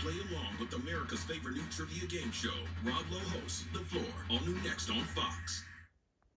Play along with America's favorite new trivia game show. Rob Lowe hosts The Floor, all new next on Fox.